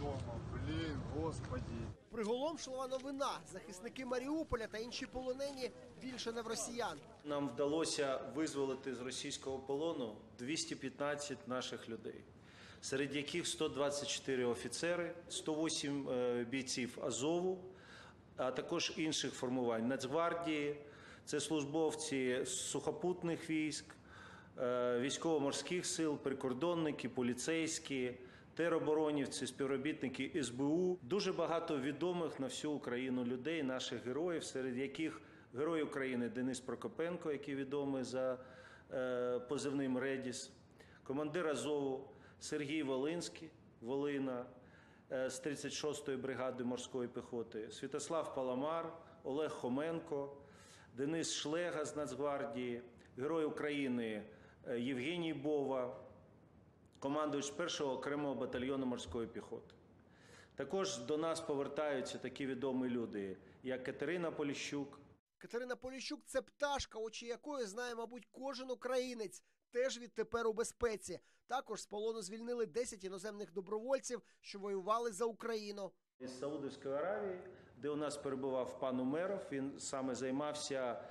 дома. Блін, господи. Приголомшлива новина. Захисники Маріуполя та інші полонені більше не в росіян. Нам вдалося визволити з російського полону 215 наших людей, серед яких 124 офіцери, 108 бійців Азову, а також інших формувань Нацгвардії, це службовці сухопутних військ, військово-морських сил, прикордонники, поліцейські, тероборонівці, співробітники СБУ. Дуже багато відомих на всю Україну людей, наших героїв, серед яких Герой України Денис Прокопенко, який відомий за позивним «Редіс», командир Азову Сергій Волинський, Волина, з 36-ї бригади морської піхоти, Святослав Паламар, Олег Хоменко, Денис Шлега з Нацгвардії, Герой України Євгеній Бова, командувач 1-го окремого батальйону морської піхоти. Також до нас повертаються такі відомі люди, як Катерина Поліщук. Катерина Поліщук – це пташка, очі якої знає, мабуть, кожен українець. Теж відтепер у безпеці. Також з полону звільнили 10 іноземних добровольців, що воювали за Україну. Із Саудівської Аравії, де у нас перебував пан Умеров, він саме займався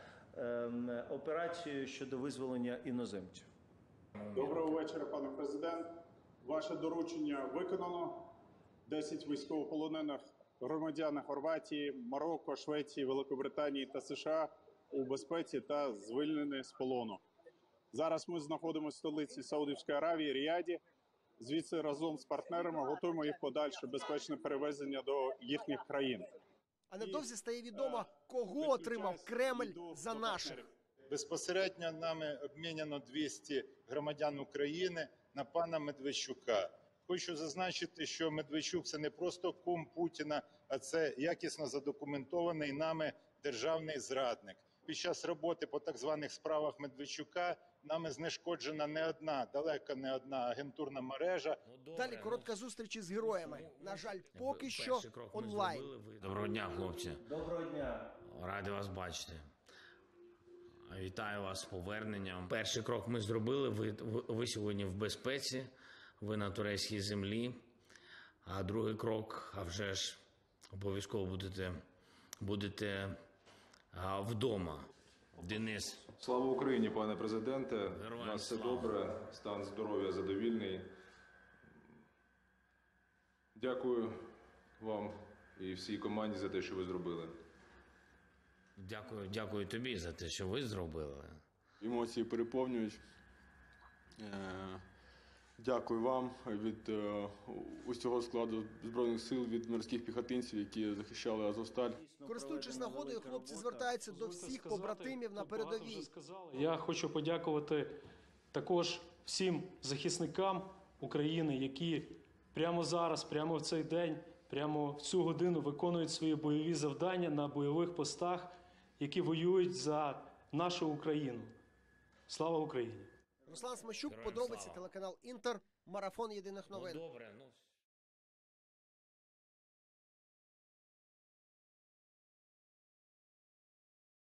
операцією щодо визволення іноземців. Доброго вечора, пане президент. Ваше доручення виконано. 10 військовополонених громадян Хорватії, Марокко, Швеції, Великобританії та США у безпеці та звільнені з полону. Зараз ми знаходимося в столиці Саудівської Аравії, Ріаді. Звідси разом з партнерами готуємо їх подальше безпечне перевезення до їхніх країн. А невдовзі стає відомо, кого отримав Кремль за наших. Безпосередньо нами обміняно 200 громадян України на пана Медведчука. Хочу зазначити, що Медведчук – це не просто кум Путіна, а це якісно задокументований нами державний зрадник. Під час роботи по так званих справах Медведчука нами знешкоджена не одна, далеко не одна агентурна мережа. Далі коротка зустріч із героями. На жаль, поки що онлайн. Доброго дня, хлопці. Доброго дня. Радий вас бачити. Вітаю вас з поверненням. Перший крок ми зробили, ви сьогодні в безпеці, ви на турецькій землі. А другий крок, а вже ж обов'язково будете вдома. Денис. Слава Україні, пане президенте. Героям У нас все слава. добре, стан здоров'я задовільний. Дякую вам і всій команді за те, що ви зробили. Дякую тобі за те, що ви зробили. Емоції переповнюють. Дякую вам від усього складу Збройних сил, від морських піхотинців, які захищали Азовсталь. Користуючись нагодою, хлопці звертаються до всіх побратимів на передовій. Я хочу подякувати також всім захисникам України, які прямо зараз, прямо в цей день, прямо в цю годину виконують свої бойові завдання на бойових постах, які воюють за нашу Україну. Слава Україні! Руслан Смещук, подробиці, телеканал «Інтер», марафон єдиних новин. Добре,